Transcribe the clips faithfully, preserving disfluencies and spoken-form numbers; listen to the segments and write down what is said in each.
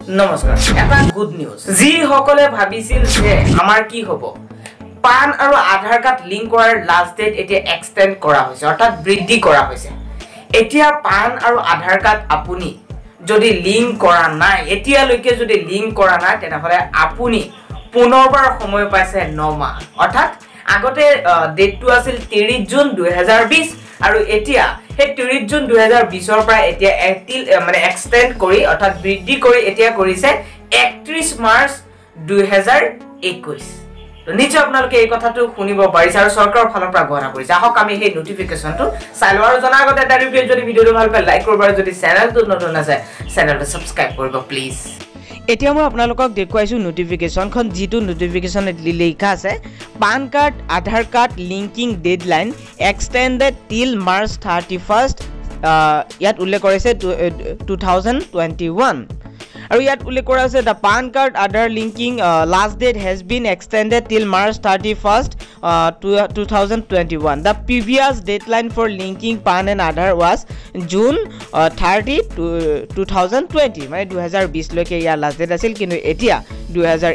নমস্কাৰ এটা good news যি সকলে ভাবিছিল যে আমাৰ কি হ'ব পান আৰু আধাৰ কাৰ্ড লিংক কৰাৰ লাষ্ট ডেট এতিয়া এক্সটেন্ড কৰা হৈছে অৰ্থাৎ বৃদ্ধি কৰা হৈছে এতিয়া পান আৰু আধাৰ কাৰ্ড আপুনি যদি লিংক কৰা নাই এতিয়ালৈকে যদি লিংক কৰা নাই তেনেহলে আপুনি পুনৰবাৰ সময় পাইছে ন মাহ অৰ্থাৎ আগতে ডেটটো আছিল ত্ৰিশ জুন দুই হাজাৰ বিশ আৰু এতিয়া হে ত্ৰিশ জুন দুই হাজাৰ বিশ ৰ পৰা এতিয়া এপ্ৰিল মানে এক্সটেন্ড কৰি অৰ্থাৎ বৃদ্ধি কৰি এতিয়া কৰিছে একত্ৰিশ মাৰ্চ দুই হাজাৰ একৈশ তো নিশ্চয় আপোনালোকে এই কথাটো শুনিব পাৰিছে আৰু চৰকাৰৰ ফালৰ পৰা ঘোষণা কৰিছে আহক আমি এই নোটিফিকেশনটো চাই লওঁ আৰু জনাৰ আগতে এটা ৰিভিউ যদি ভিডিওটো ভাল পায় লাইক কৰিব আৰু যদি চেনেলটো নতুন আছে চেনেলটো সাবস্ক্ৰাইব কৰিব প্লিজ এতিয়া মই আপোনালোকক দেখুৱাইছো নোটিফিকেশনখন যেটো নোটিফিকেশন লিখা আছে PAN card Aadhaar card linking deadline extended till March thirty-first ইয়াত উল্লেখ কৰিছে two thousand twenty-one আৰু ইয়াত উল্লেখ কৰা আছে the pan card aadhar linking uh, last date has been extended till March thirty-first uh, two thousand twenty-one the previous deadline for linking pan and aadhar was June uh, thirtieth two thousand twenty মানে two thousand twenty লৈকে ইয়াৰ last date আছিল কিন্তু এতিয়া two thousand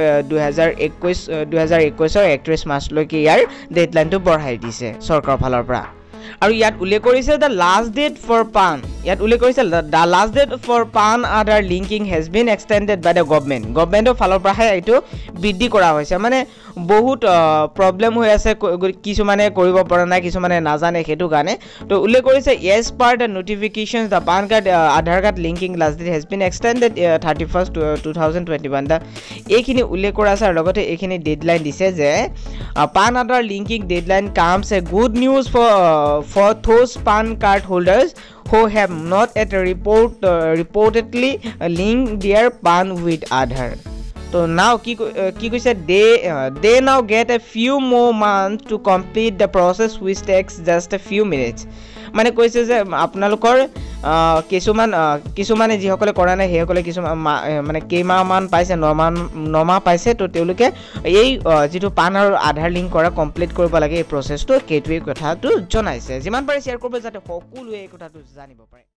twenty-one ৰ একত্ৰিশ March লৈকে ইয়াৰ ডেডলাইনটো বঢ়াই দিছে চৰকাৰৰ ফালৰ পৰা আৰু ইয়াত উল্লেখ কৰিছে the last date for pan ইয়াত উল্লেখ কৰিছে the last date for pan aadhar linking has been extended by the government গভৰ্ণমেণ্টৰ ফালৰ পৰা এইটো বৃদ্ধি কৰা হৈছে মানে বহুত প্ৰবলেম হৈ আছে কিছু মানে কৰিব পৰা নাই কিছু মানে নাজানে হেতু কাৰণে তো উল্লেখ কৰিছে yes part the notifications the pan card uh, aadhar card linking last date has been extended uh, thirty-first two thousand twenty-one the এইখিনি উল্লেখ কৰা আছে আৰু লগতে এইখিনি ডেডলাইন দিছে যে pan aadhar linking deadline comes a good news for uh, for those pan card holders who have not yet report uh, reportedly linked their pan with Aadhaar. So now ki ki koise they uh, they now get a few more months to complete the process which takes just a few minutes. মানে কৈছে যে আপোনালোকৰ কিছুমান কিছুমানে যি সকলে কৰা নাই হেসকলে কিছু মানে কেইমাহ মান পাইছে নমাহ পাইছে তো তেওঁলোকে এই যেটো পান আৰু আধাৰ লিংক কৰা কমপ্লিট কৰিব লাগে এই প্ৰসেসটো কেটৱে কথাটো জনাইছে যিমান পাৰে শেয়াৰ কৰিব যাতে সকলোৱে এই কথাটো জানিব পাৰে